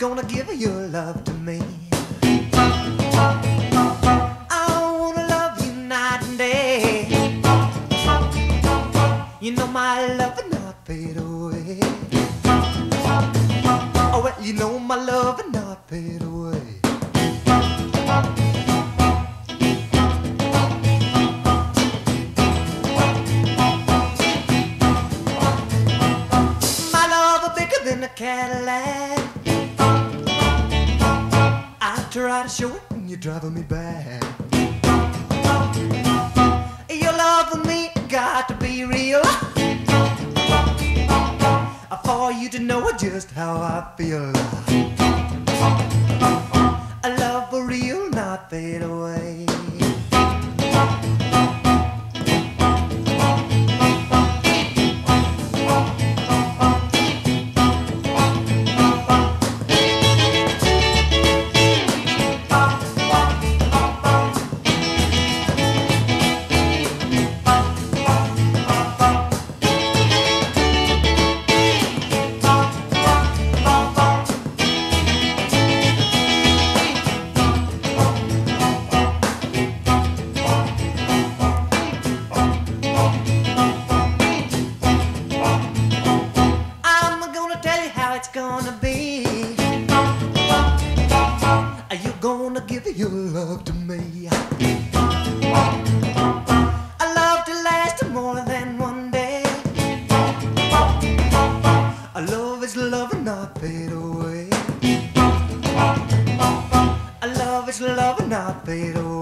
gonna give your love to me? I wanna love you night and day. You know my love will not fade away. Oh well, you know my love will not fade away. My love is bigger than a Cadillac. I try to show it and you're driving me back. Your love with me got to be real, for you to know just how I feel. A love for real, not fade away. Your love to me, a love to last more than one day. A love is love and not fade away. A love is love and not fade away.